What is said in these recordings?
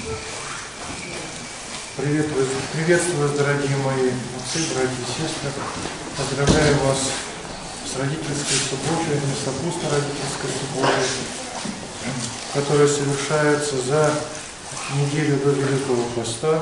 Приветствую, дорогие мои отцы, братья и сестры. Поздравляю вас с родительской субботой, совместно родительской субботой, которая совершается за неделю до Великого Поста.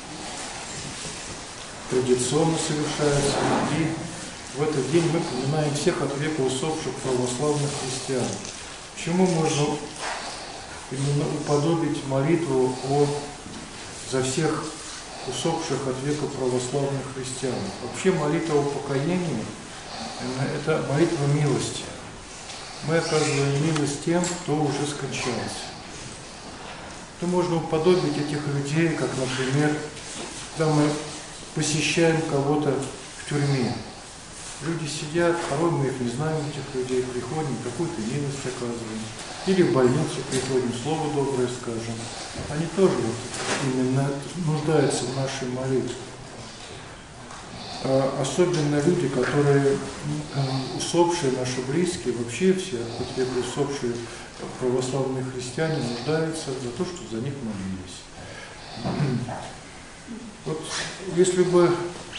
Традиционно совершается. И в этот день мы поминаем всех от века усопших православных христиан. Чему можно именно уподобить молитву за всех усопших от века православных христиан? Вообще молитва о покаянии – это молитва милости. Мы оказываем милость тем, кто уже скончался. То можно уподобить этих людей, как, например, когда мы посещаем кого-то в тюрьме. Люди сидят, порой мы их не знаем, этих людей, приходим, какую-то милость оказываем. Или в больницу приходим, слово доброе скажем. Они тоже именно нуждаются в нашей молитве. Особенно люди, которые усопшие, наши близкие, вообще все, от века усопшие православные христиане нуждаются за то, чтобы за них молились. Вот если бы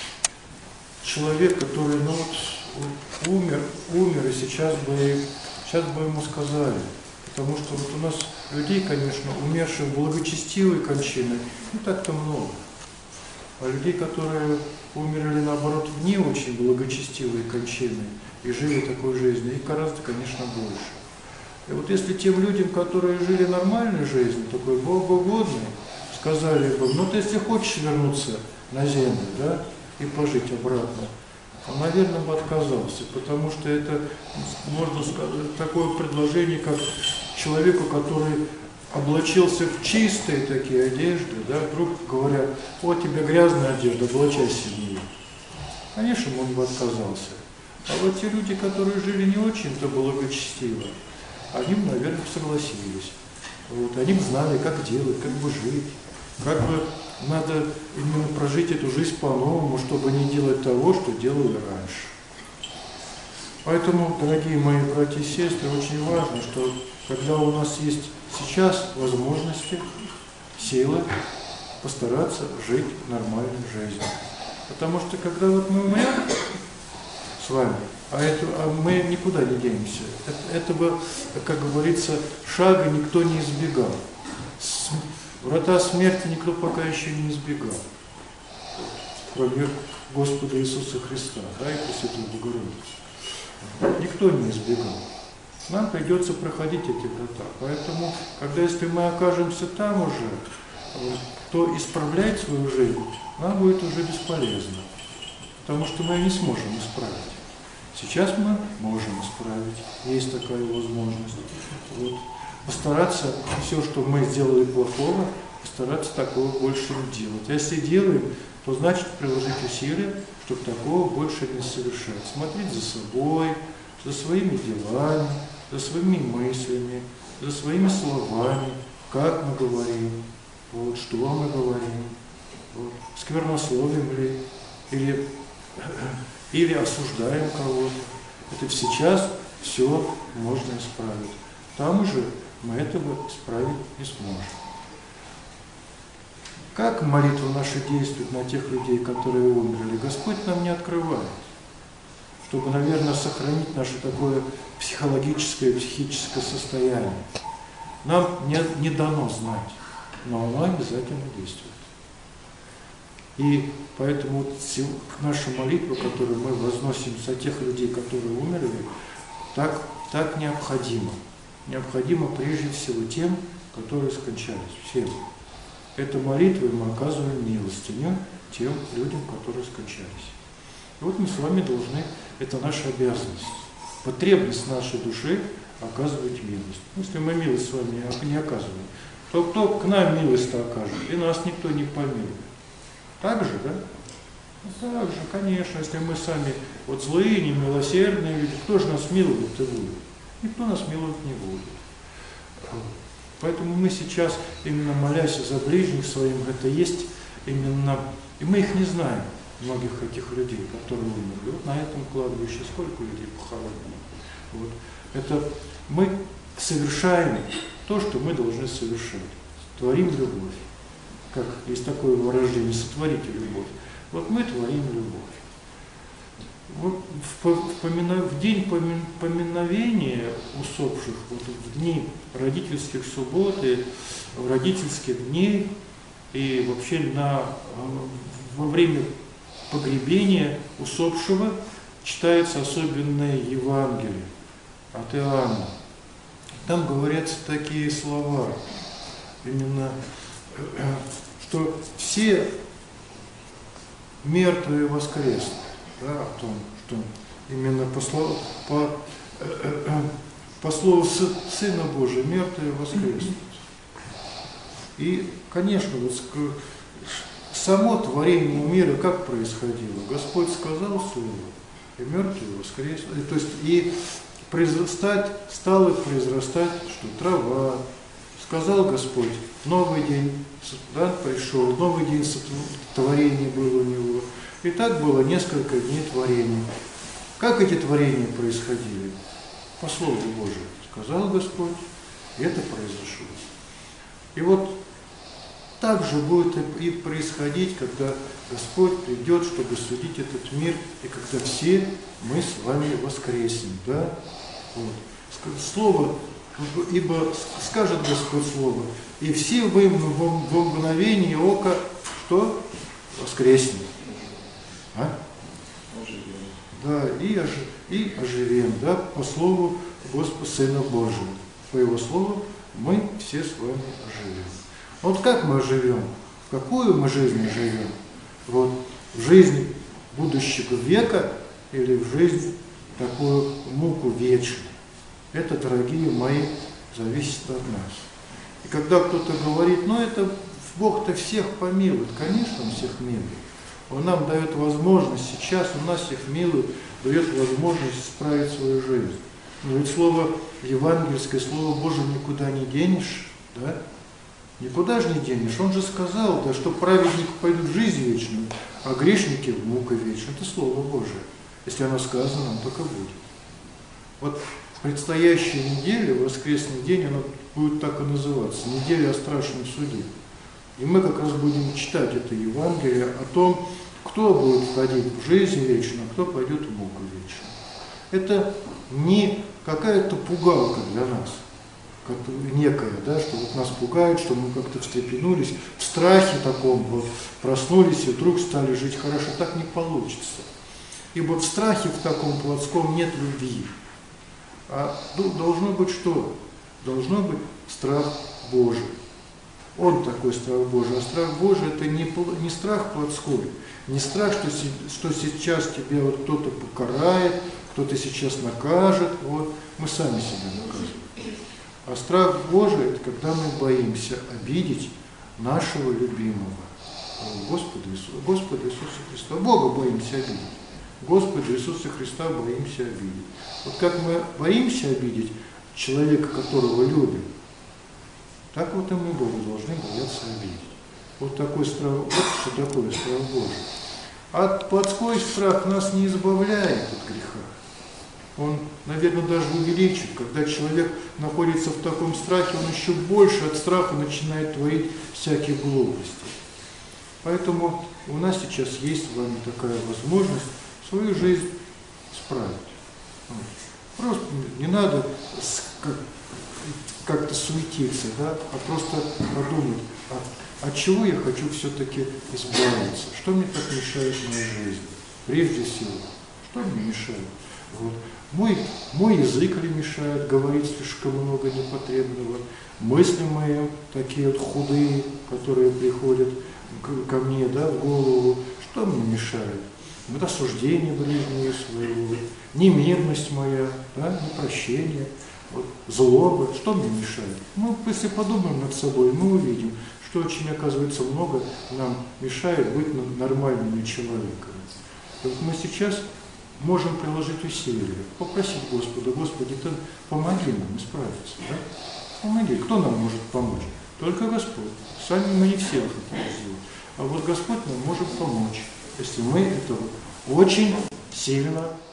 человек, который умер, и сейчас бы ему сказали, потому что вот у нас людей, конечно, умерших благочестивой кончиной, не так-то много. А людей, которые умерли, наоборот, в не очень благочестивой кончиной и жили такой жизнью, их гораздо, конечно, больше. И вот если тем людям, которые жили нормальной жизнью, такой богоугодной, сказали бы, ну ты если хочешь вернуться на землю, да, и пожить обратно, он, наверное, бы отказался, потому что это, можно сказать, такое предложение, как человеку, который облачился в чистые такие одежды, да, вдруг говорят, вот тебе грязная одежда, облачайся в нее. Конечно, он бы отказался. А вот те люди, которые жили не очень-то благочестиво, они, наверное, согласились. Вот, они бы знали, как делать, как бы жить, как бы надо именно прожить эту жизнь по-новому, чтобы не делать того, что делали раньше. Поэтому, дорогие мои братья и сестры, очень важно, что когда у нас есть сейчас возможности, силы, постараться жить нормальной жизнью. Потому что когда вот мы умрем с вами, мы никуда не денемся. Этого, как говорится, шага никто не избегал. Врата смерти никто пока еще не избегал. Кроме Господа Иисуса Христа, да, и Пресвятой Богородицы. Никто не избегал. Нам придется проходить эти врата. Поэтому, если мы окажемся там уже, то исправлять свою жизнь нам будет уже бесполезно. Потому что мы не сможем исправить. Сейчас мы можем исправить. Есть такая возможность. Вот. Постараться все, что мы сделали плохого, постараться такого больше не делать. А если делаем, то значит приложить усилия, чтобы такого больше не совершать. Смотреть за собой, за своими делами, за своими мыслями, за своими словами, как мы говорим, вот, что мы говорим, вот, сквернословим ли, или осуждаем кого-то. Это сейчас все можно исправить. Там уже мы этого исправить не сможем. Как молитва наша действует на тех людей, которые умерли, Господь нам не открывает. Чтобы, наверное, сохранить наше такое психологическое, психическое состояние. Нам не дано знать, но оно обязательно действует. И поэтому наша молитва, которую мы возносим за тех людей, которые умерли, так необходима. Необходимо прежде всего тем, которые скончались, всем. Этой молитвой мы оказываем милостыню тем людям, которые скончались. И вот мы с вами должны, это наша обязанность, потребность нашей души оказывать милость. Если мы милость с вами не оказываем, то кто к нам милость-то окажет? И нас никто не помилует. Так же, да? Так же, конечно, если мы сами вот злые, немилосердные люди, кто же нас милует-то будет? Никто нас миловать не будет. Поэтому мы сейчас, именно молясь за ближних своим, это есть именно, и мы их не знаем, многих этих людей, которые умерли. Вот на этом кладбище сколько людей похоронено. Вот. Это мы совершаем то, что мы должны совершать. Творим любовь. как есть такое выражение, сотворите любовь. Вот мы творим любовь. Вот в день поминовения усопших, вот в дни родительских суббот и родительских дней, и вообще во время погребения усопшего читается особенное Евангелие от Иоанна. Там говорятся такие слова, именно, что все мертвые воскреснут. Да, о том, что именно по слову Сына Божия мертвые воскреснут. И, конечно, вот само творение мира как происходило? Господь сказал слово, и мертвые воскреснут. То есть и стало произрастать, что трава. Сказал Господь, новый день, да, пришел, новый день творения было у него. И так было несколько дней творения. Как эти творения происходили? По Слову Божию. Сказал Господь, и это произошло. И вот так же будет и происходить, когда Господь придет, чтобы судить этот мир, и когда все мы с вами воскреснем. Да? Вот. Слово, ибо скажет Господь Слово, и все вы в мгновение ока, что? Воскреснем. А? Да, и оживем, да, по слову Господа Сына Божия. По Его слову мы все с вами оживем. Вот как мы оживем? В какую мы жизнь живем? Вот в жизнь будущего века или в жизнь такую муку вечную? Это, дорогие мои, зависит от нас. И когда кто-то говорит, ну это Бог-то всех помилует, конечно, Он всех милует. Он нам дает возможность, сейчас у нас всех милует, дает возможность исправить свою жизнь. Но ведь слово евангельское, слово Божие никуда не денешь, да? Никуда же не денешь. Он же сказал, да, что праведники пойдут в жизнь вечную, а грешники в муку вечную. Это слово Божие. Если оно сказано, нам только будет. Вот предстоящая неделя, воскресный день, она будет так и называться. Неделя о страшном суде. И мы как раз будем читать это Евангелие о том, кто будет входить в жизнь вечную, а кто пойдет в муку вечную. Это не какая-то пугалка для нас, некая, да, что вот нас пугает, что мы как-то встрепенулись, в страхе таком вот проснулись и вдруг стали жить хорошо. Так не получится. Ибо в страхе в таком плотском нет любви. А должно быть что? Должно быть страх Божий. Он такой страх Божий. А страх Божий это не страх плотской, не страх, что сейчас тебя вот кто-то покарает, кто-то сейчас накажет. Вот. Мы сами себя наказываем. А страх Божий это когда мы боимся обидеть нашего любимого Господа Иисуса Христа. Бога боимся обидеть. Господа Иисуса Христа боимся обидеть. Вот как мы боимся обидеть человека, которого любим, так вот и мы Бога должны бояться обидеть. Вот такой страх, вот что такое страх Божий. А плотской страх нас не избавляет от греха. Он, наверное, даже увеличит. Когда человек находится в таком страхе, он еще больше от страха начинает творить всякие глупости. Поэтому у нас сейчас есть с вами такая возможность свою жизнь исправить. Просто не надо как-то суетиться, да, а просто подумать, от чего я хочу все-таки избавиться, что мне так мешает в моей жизни, прежде всего, что мне мешает. Вот. Мой язык ли мешает говорить слишком много непотребного, мысли мои такие вот худые, которые приходят ко мне, да, в голову, что мне мешает? Вот осуждение ближнего своего, немирность моя, да, непрощение, вот, злоба, что мне мешает? Ну, если подумаем над собой, мы увидим, что очень, оказывается, много нам мешает быть нормальными человеками. И вот мы сейчас можем приложить усилия, попросить Господа, Господи, Ты помоги нам исправиться, да? Помоги. Кто нам может помочь? Только Господь. Сами мы не все хотим сделать. А вот Господь нам может помочь, если мы этого очень сильно